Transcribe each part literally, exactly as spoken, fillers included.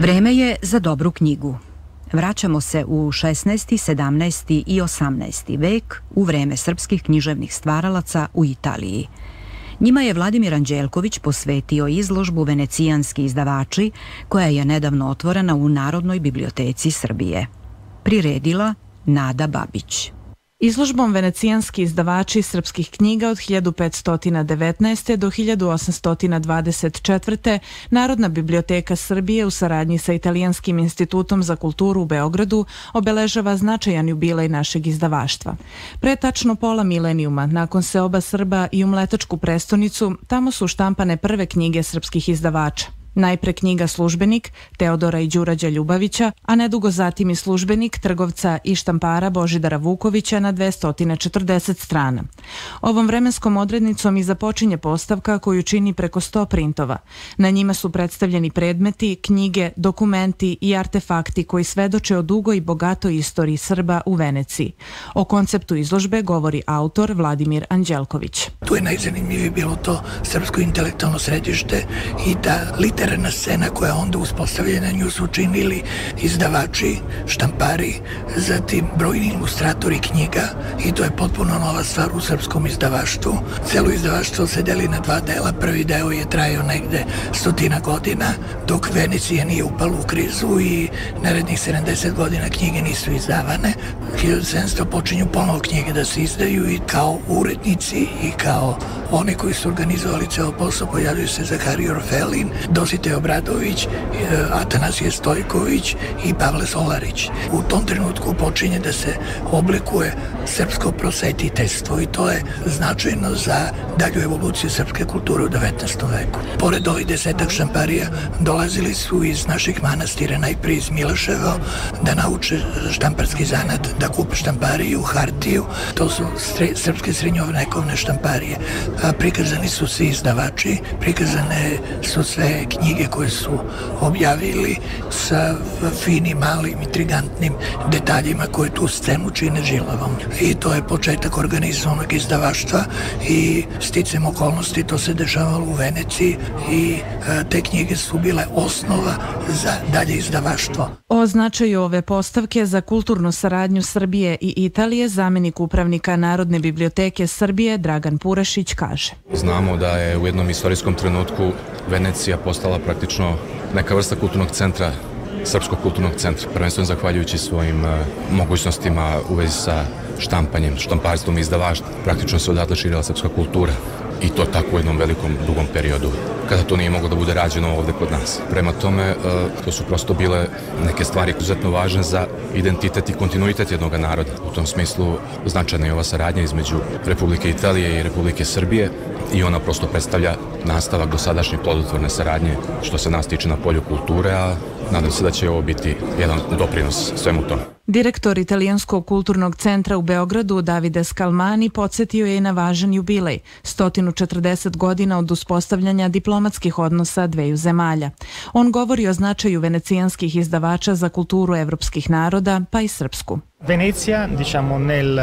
Vreme je za dobru knjigu. Vraćamo se u šesnaesti, sedamnaesti i osamnaesti vek u vreme srpskih književnih stvaralaca u Italiji. Njima je Vladimir Anđelković posvetio izložbu Venecijanski izdavači, koja je nedavno otvorena u Narodnoj biblioteci Srbije. Priredila Nada Babić. Izložbom Venecijanski izdavači srpskih knjiga od hiljadu petsto devetnaeste. do hiljadu osamsto dvadeset četvrte. Narodna biblioteka Srbije u saradnji sa Italijanskim institutom za kulturu u Beogradu obeležava značajan jubilej našeg izdavaštva. Pre tačno pola milenijuma, nakon seoba Srba i u Mletačku prestonicu, tamo su štampane prve knjige srpskih izdavača. Najpre knjiga Službenik Teodora i Đurađa Ljubavića, a nedugo zatim i Službenik trgovca i štampara Božidara Vukovića na dvesta četrdeset strana. Ovom vremenskom odrednicom i započinje postavka koju čini preko sto printova. Na njima su predstavljeni predmeti, knjige, dokumenti i artefakti koji svedoče o dugoj i bogatoj istoriji Srba u Veneciji. O konceptu izložbe govori autor Vladimir Anđelković. Tu je najzanimljivije bilo to srpsko intelektualno središte i ta literarna scena koja je onda uspostavljena, nju su činili izdavači, štampari, zatim brojni ilustratori knjiga i to je potpuno nova stvar u srpskom izdavaštvu. Celo izdavaštvo se deli na dva dela, prvi deo je trajao negde stotina godina, dok Venecija nije upala u krizu i narednih sedamdeset godina knjige nisu izdavane. hiljadu sedamsto počinju ponovo knjige da se izdaju i kao urednici i kao oni koji su organizovali ceo posao pojavljaju se Zaharije Orfelin, Dositej Obradović, Atanasije Stojković i Pavle Solarić. U tom trenutku počinje da se oblikuje srpsko prosvetiteljstvo i to je značajno za dalju evoluciju srpske kulture u devetnaestom veku. Pored ovih desetak štamparija dolazili su iz naših manastira, najprije iz Miloševa, da nauče štamparski zanat, da kupe štampariju, hartiju. To su srpske srednjovekovne štamparije. Prikazani su svi izdavači, prikazane su sve knjige koje su objavili sa finim, malim, intrigantnim detaljima koje tu scenu čine žilavom. I to je početak organizovanog izdavaštva i sticem okolnosti to se dešavalo u Veneciji i te knjige su bile osnova za dalje izdavaštvo. O značaju ove postavke za kulturnu saradnju Srbije i Italije zamenik upravnika Narodne biblioteke Srbije Dragan Purašić kaže. Znamo da je u jednom istorijskom trenutku Venecija postala praktično neka vrsta kulturnog centra, srpskog kulturnog centra, prvenstveno zahvaljujući svojim uh, mogućnostima u vezi sa štampanjem, štamparstvom i izdavaštvom. Praktično se odatle širila srpska kultura i to tako u jednom velikom, dugom periodu, kada to nije moglo da bude rađeno ovde kod nas. Prema tome, uh, to su prosto bile neke stvari izuzetno važne za identitet i kontinuitet jednog naroda. U tom smislu značajna je ova saradnja između Republike Italije i Republike Srbije i ona prosto predstavlja nastavak dosadašnje plodotvorne saradnje što se nas tiče na polju kulture, a nadam se da će ovo biti jedan doprinos svemu tome. Direktor Italijanskog kulturnog centra u Beogradu Davide Scalmani podsjetio je i na važan jubilej, sto četrdeset godina od uspostavljanja diplomatskih odnosa dveju zemalja. On govori o značaju venecijanskih izdavača za kulturu evropskih naroda, pa i srpsku. Venecija, diciamo nel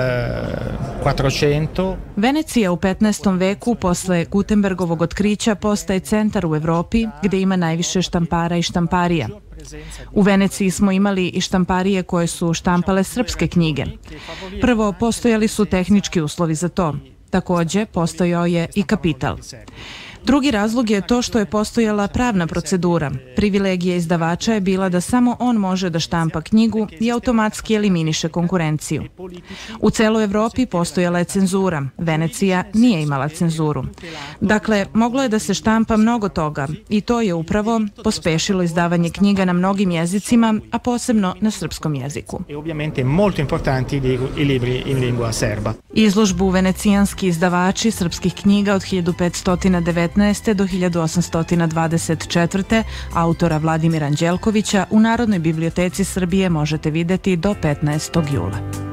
quattrocento. Venecija u petnaestom veku posle Gutenbergovog otkrića postaje centar u Evropi gde ima najviše štampara i štamparija. U Veneciji smo imali i štamparije koje su štampale srpske knjige. Prvo, postojali su tehnički uslovi za to. Takođe, postojao je i kapital. Drugi razlog je to što je postojala pravna procedura. Privilegija izdavača je bila da samo on može da štampa knjigu i automatski eliminiše konkurenciju. U celoj Evropi postojala je cenzura. Venecija nije imala cenzuru. Dakle, moglo je da se štampa mnogo toga i to je upravo pospešilo izdavanje knjiga na mnogim jezicima, a posebno na srpskom jeziku. Izložbu Venecijanski izdavači srpskih knjiga od hiljadu petsto devetnaeste. do hiljadu osamsto dvadeset četvrte. autora Vladimira Anđelkovića u Narodnoj biblioteci Srbije možete videti do petnaestog jula.